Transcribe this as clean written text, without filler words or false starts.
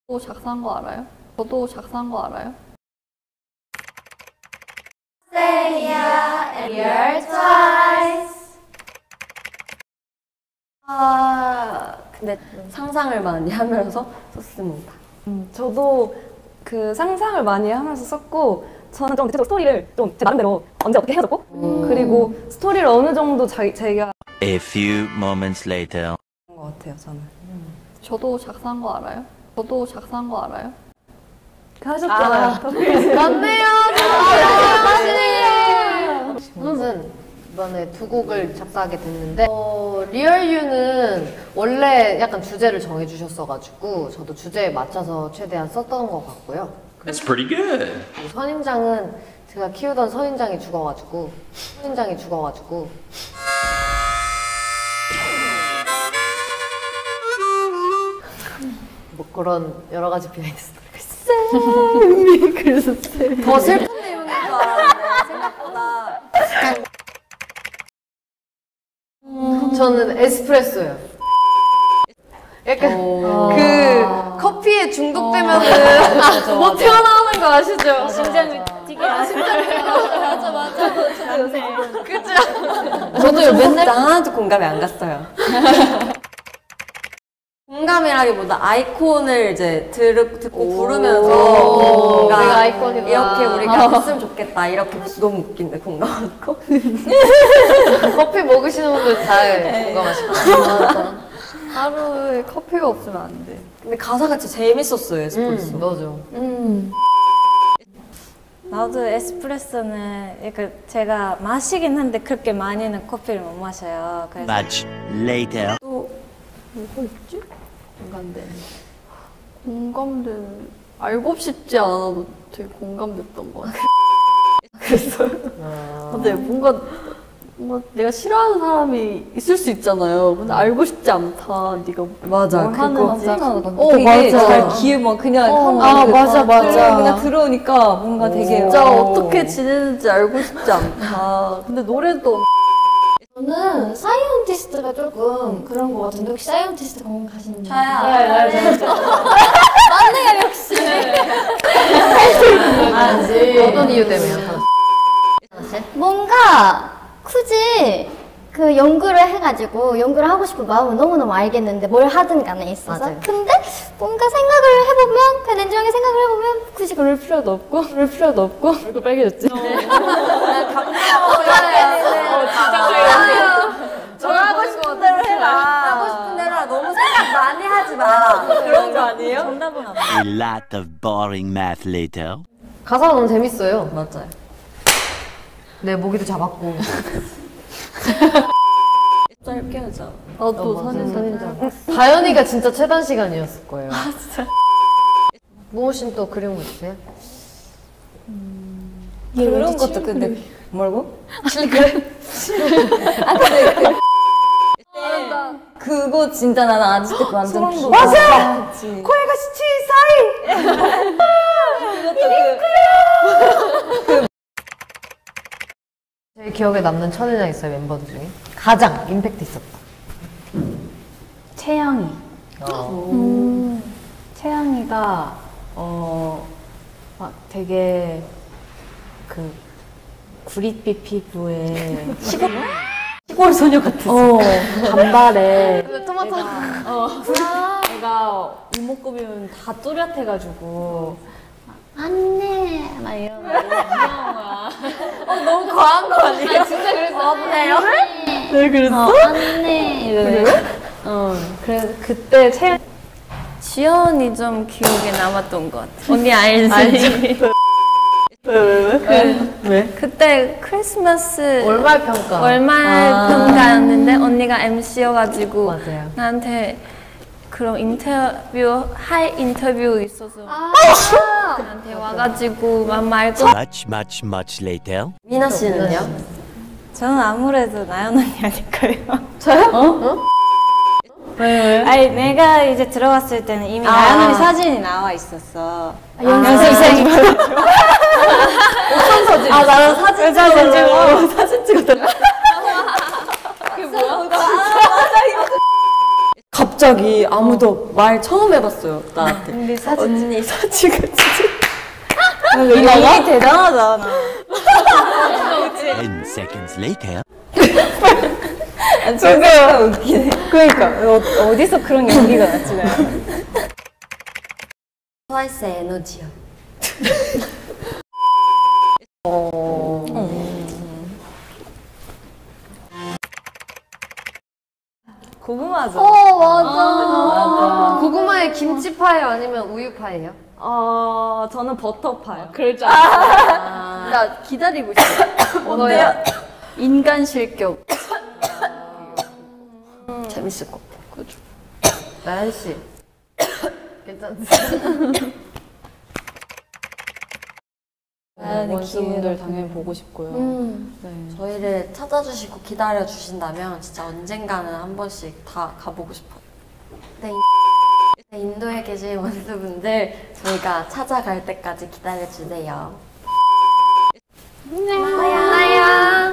저도 작사한 거 알아요? 저도 작사한 거 알아요? Say yeah and you're twice. 근데 상상을 많이 하면서 썼습니다. 저도 그 상상을 많이 하면서 썼고, 저는 좀 대체적으로 스토리를 좀 제 나름대로 언제 어떻게 헤어졌고, 그리고 스토리를 어느 정도 제가 A few moments later. 것 같아요, 저는. 저도 작사한 거 알아요? 저도 작사한 거 알아요? 하셨잖아요. 맞네요. 저는 이번에 두 곡을 작사하게 됐는데 리얼유는 원래 약간 주제를 정해주셨어가지고 저도 주제에 맞춰서 최대한 썼던 것 같고요. That's pretty good. 그리고 선인장은 제가 키우던 선인장이 죽어가지고 뭐 그런 여러 가지 비하인드 스토리가 있어요. 그래서 더 슬픈 내용인 줄 알았는데 생각보다 저는 에스프레소요. 약간 그 커피에 중독되면은 못 태어나는 거 아시죠? 심장이 되게 맞아. 저도 맨날 하나도 공감이 안 갔어요. 공감이라기보다 아이콘을 이제 듣고 부르면서 뭔가 우리가 아이콘이다. 이렇게 우리가 했으면 좋겠다. 이렇게 너무 웃긴데 공감하고. 커피 먹으시는 분들 잘 공감하실 거예요. 하루에 커피가 없으면 안 돼. 근데 가사가 진짜 재밌었어요, 에스프레소. 맞아. 나도 에스프레소는 약간 제가 마시긴 한데 그렇게 많이는 커피를 못 마셔요. 그래서 Much later. 공감된 알고 싶지 않아도 되게 공감됐던 것 같아. 근데 뭔가 내가 싫어하는 사람이 있을 수 있잖아요. 근데 알고 싶지 않다. 네가 맞아, 뭘 하는지. 되게 잘 기으면 그냥 맞아. 그냥 들어오니까 뭔가 되게 진짜 어떻게 지내는지 알고 싶지 않다. 근데 노래도 저는 사이언티스트가 조금 그런 것 같은데 혹시 사이언티스트 공연 가시는지? 어떤 이유 때문에요? 뭔가 굳이 그 연구를 해가지고 연구를 하고 싶은 마음은 너무너무 알겠는데 뭘 하든 간에 있어서 맞아요. 근데 뭔가 생각을 해보면 그냥 냉정하게 생각을 해보면 굳이 그럴 필요도 없고 얼굴 빨개졌지? 저 하고 싶은 대로 해라. 하고 싶은 대로 해라. 너무 생각 많이 하지 마. 그런 거 아니에요? 정답은 안 A lot of boring math later. 가사가 너무 재밌어요. 맞아요. 내 모기도 잡았고. 짧게 하자. 나도 선인장. 다현이가 진짜 최단 시간이었을 거예요. 진짜. 무호 씨는 또 그리운 거 있으세요? 그런 것도 근데 뭐라고? 그거 진짜 나는 아직도 그거 완전 기억. 맞아. 코에가 시치 사이. 그것도 제일 기억에 남는 천인장 있어요, 멤버들 중에? 가장 임팩트 있었다. 채영이. 채영이가 막 되게 그 구릿빛 피부에 시골 소녀 같았어. 단발에 토마토. 애가 이목구비는 다 또렷해가지고 안돼 막 이런 너무 과한 거 아니에요? 진짜 그래서 거예요? 네, 그랬어? 안돼 이러네 그래서 그때 채 지연이 좀 기억에 남았던 것 같아. 언니 알지? 왜? 그때 크리스마스 월말 평가. 월말 평가였는데 언니가 MC여가지고 맞아요. 나한테 그런 할 인터뷰 있어서 나한테 와가지고 말 거. Much later. 미나 씨는요? 저는 아무래도 나연 언니 아닐까요? 저요? 왜? 아니 내가 이제 들어갔을 때는 이미 나연 언니 사진이 나와 있었어. 연습생 어떤 사진? 나랑 사진 찍어. 사진 찍었다. 갑자기 아무도 말 처음 해봤어요 나한테. 언니 사진 사치가 진짜. 연기 대단하다 나. 10 seconds later. 진짜 웃기네. 그러니까 어디서 그런 연기가 났지 내가. 트와이스의 에너지요. 고구마죠. 맞아. 고구마에 김치파예요? 아니면 우유파예요? 저는 버터파요. 그럴 줄 알았어. 나 기다리고 있어. 뭔데요? 인간 실격. 재밌을 것 같아. 그죠? 나연 씨. 괜찮으세요? 원수분들 당연히 보고 싶고요. 저희를 찾아주시고 기다려주신다면 진짜 언젠가는 한 번씩 다 가보고 싶어요. 네, 인도에 계신 원수분들 저희가 찾아갈 때까지 기다려주세요. 안녕.